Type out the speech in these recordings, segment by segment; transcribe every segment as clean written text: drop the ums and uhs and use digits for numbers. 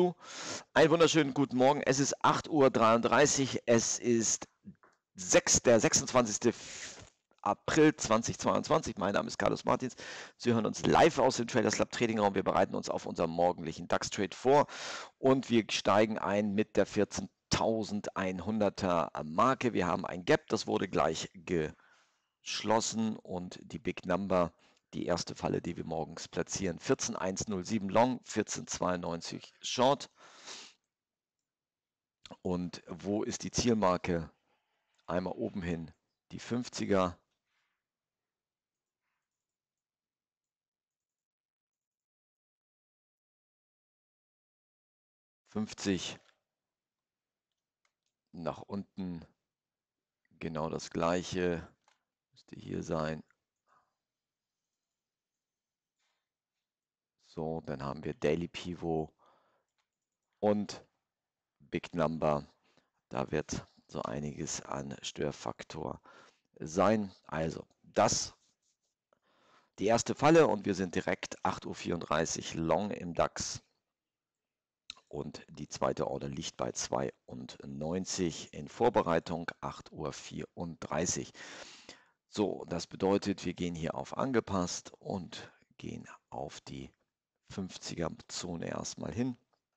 Einen wunderschönen guten Morgen. Es ist 8:33 Uhr. Es ist der 26. April 2022. Mein Name ist Carlos Martins. Sie hören uns live aus dem Traders Lab Trading Raum. Wir bereiten uns auf unseren morgendlichen DAX-Trade vor und wir steigen ein mit der 14.100er Marke. Wir haben ein Gap, das wurde gleich geschlossen und die Big Number, die erste Falle, die wir morgens platzieren. 14.107 Long, 14.92 Short. Und wo ist die Zielmarke? Einmal oben hin die 50er. Nach unten genau das gleiche. Müsste hier sein. So, dann haben wir Daily Pivot und Big Number. Da wird so einiges an Störfaktor sein. Also das die erste Falle und wir sind direkt 8:34 Uhr Long im DAX. Und die zweite Order liegt bei 92 in Vorbereitung, 8:34 Uhr. So, das bedeutet, wir gehen hier auf angepasst und gehen auf die 50er-Zone erstmal hin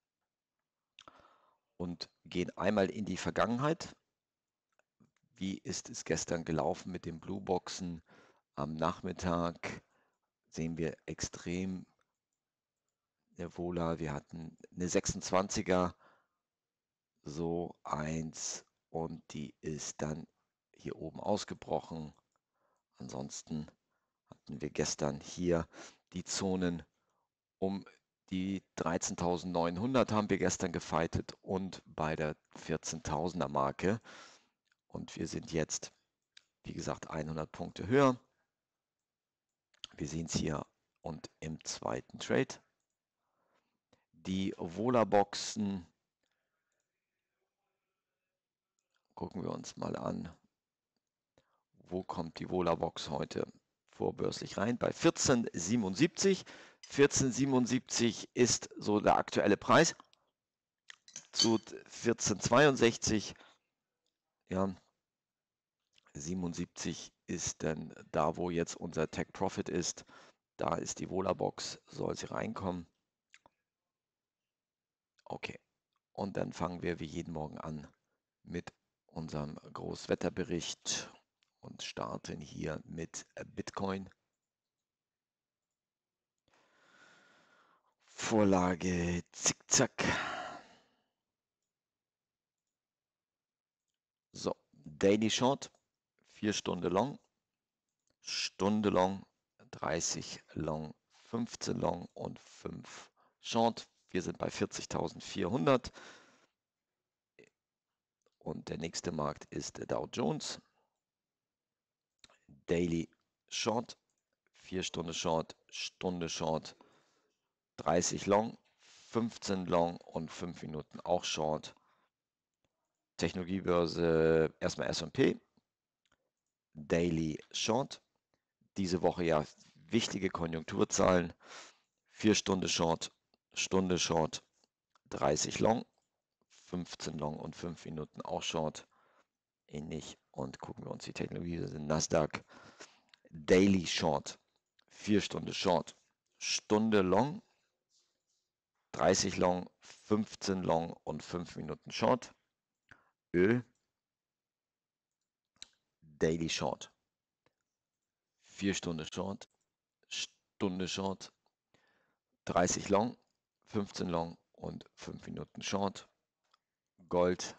und gehen einmal in die Vergangenheit. Wie ist es gestern gelaufen mit den Blue Boxen? Am Nachmittag sehen wir extrem wohler. Wir hatten eine 26er, so 1 und die ist dann hier oben ausgebrochen. Ansonsten hatten wir gestern hier die Zonen um die 13.900 haben wir gestern gefightet und bei der 14.000er Marke. Und wir sind jetzt, wie gesagt, 100 Punkte höher. Wir sehen es hier und im zweiten Trade. Die Vola-Boxen gucken wir uns mal an. Wo kommt die Vola-Box heute vorbörslich rein? Bei 14,77. 14,77 ist so der aktuelle Preis. Zu 14,62. Ja, 77 ist dann da, wo jetzt unser Take Profit ist. Da ist die Vola-Box, soll sie reinkommen. Okay, und dann fangen wir wie jeden Morgen an mit unserem Großwetterbericht und starten hier mit Bitcoin. Vorlage Zickzack. So, Daily Short, 4 Stunden Long, Stunde Long, 30 Long, 15 Long und 5 Short. Wir sind bei 40.400 und der nächste Markt ist der Dow Jones. Daily Short, 4 Stunden Short, Stunde Short, 30 Long, 15 Long und 5 Minuten auch Short. Technologiebörse erstmal S&P, Daily Short. Diese Woche ja wichtige Konjunkturzahlen. 4 Stunden Short, Stunde Short, 30 Long, 15 Long und 5 Minuten auch Short. Ähnlich. Und gucken wir uns die Technologiebörse Nasdaq. Daily Short, 4 Stunden Short, Stunde Long, 30 Long, 15 Long und 5 Minuten Short. Öl, Daily Short, 4 Stunden Short, Stunde Short, 30 Long, 15 Long und 5 Minuten Short. Gold,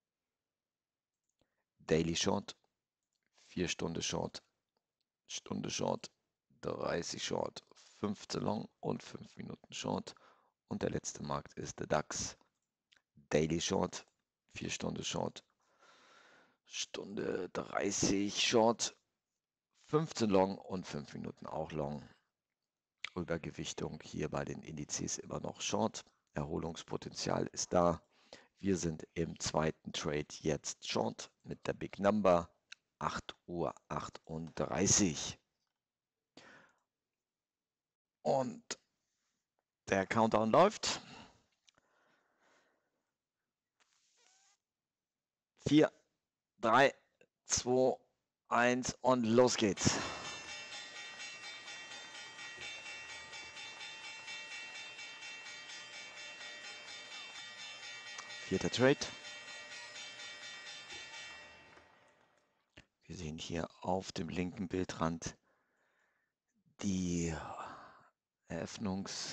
Daily Short, 4 Stunden Short, Stunde Short, 30 Short, 15 Long und 5 Minuten Short. Und der letzte Markt ist der DAX. Daily Short, 4 Stunden Short, Stunde 30 Short, 15 Long und 5 Minuten auch Long. Übergewichtung hier bei den Indizes immer noch Short. Erholungspotenzial ist da. Wir sind im zweiten Trade jetzt Short mit der Big Number 8:38 Uhr. Und der Countdown läuft. 4, 3, 2, 1 und los geht's. Vierter Trade. Wir sehen hier auf dem linken Bildrand die Eröffnungs-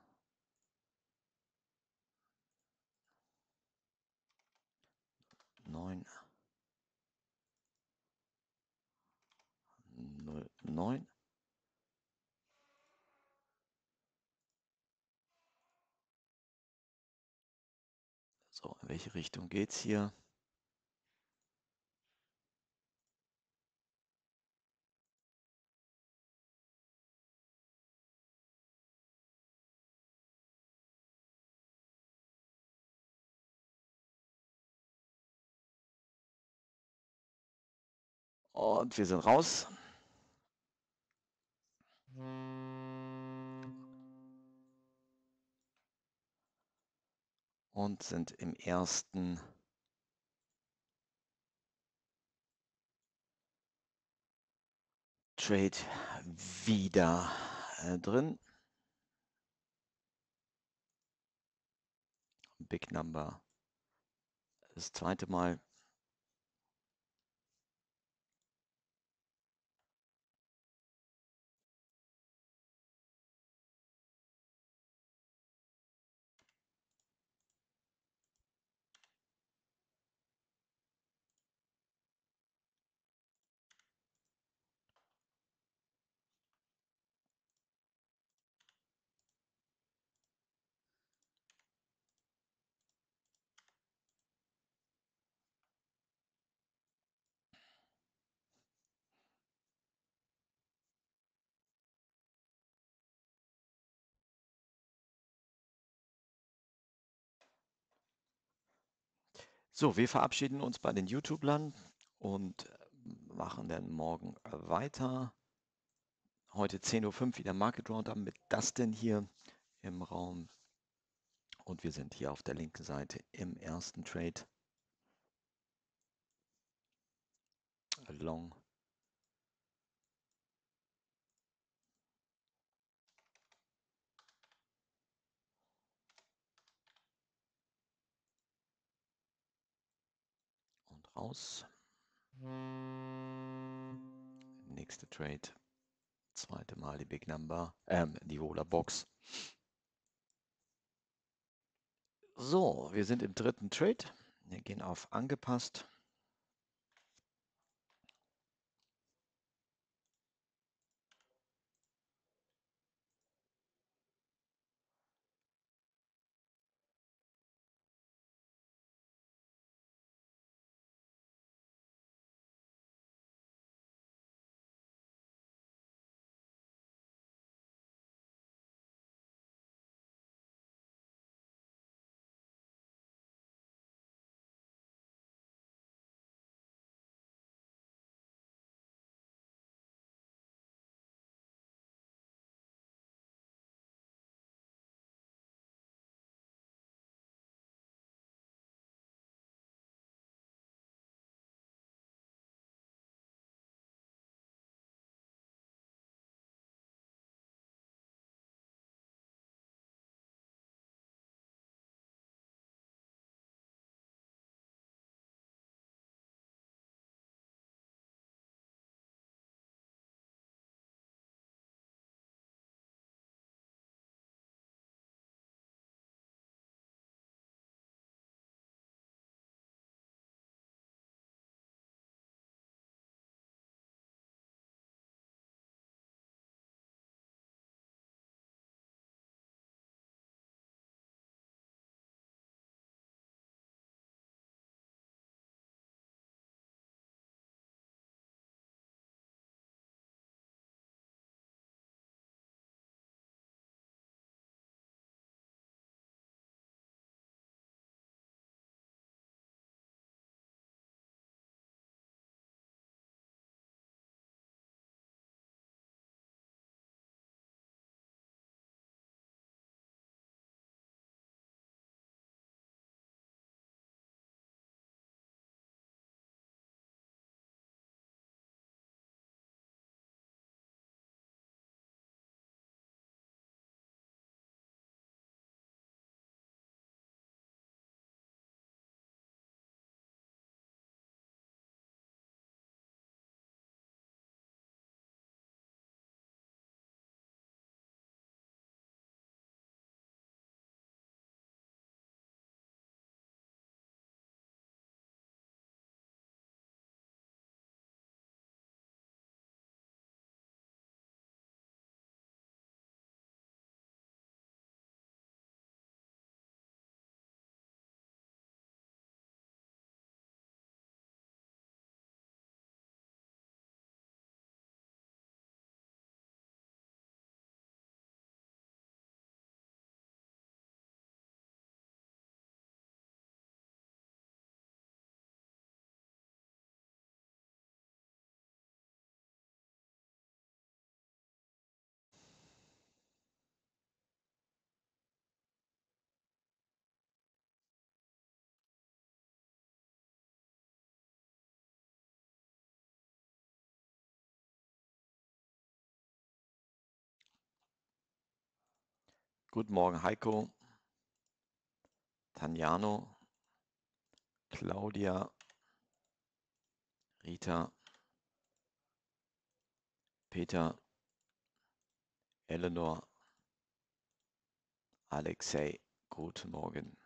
9, 0, 9. So, in welche Richtung geht's hier? Und wir sind raus. Und sind im ersten Trade wieder drin. Big Number das zweite Mal. So, wir verabschieden uns bei den YouTubern und machen dann morgen weiter. Heute 10:05 Uhr wieder Market Roundup mit Dustin hier im Raum. Und wir sind hier auf der linken Seite im ersten Trade. Long. Und raus. Nächste Trade. Zweite Mal die Big Number, die Vola Box. So, wir sind im dritten Trade. Wir gehen auf angepasst. Guten Morgen, Heiko, Tanjano, Claudia, Rita, Peter, Eleanor, Alexei. Guten Morgen.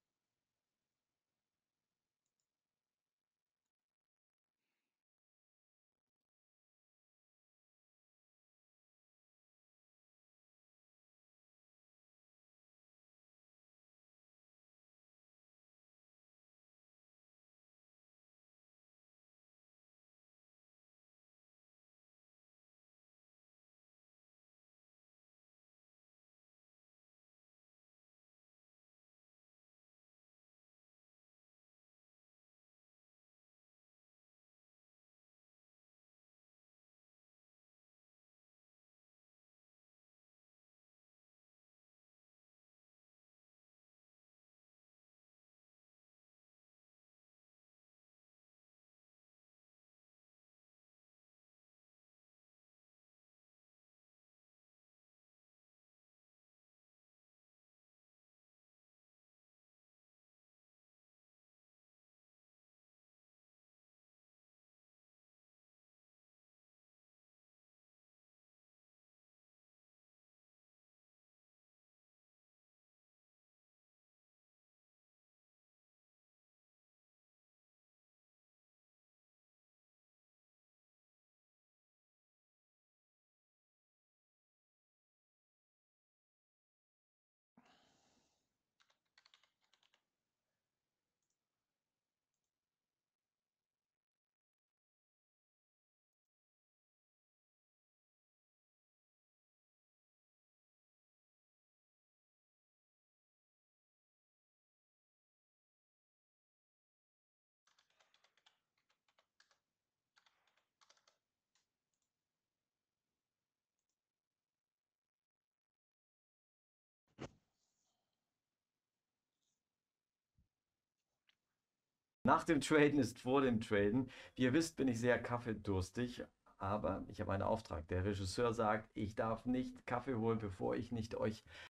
Nach dem Traden ist vor dem Traden. Wie ihr wisst, bin ich sehr kaffeedurstig, aber ich habe einen Auftrag. Der Regisseur sagt, ich darf nicht Kaffee holen, bevor ich nicht euch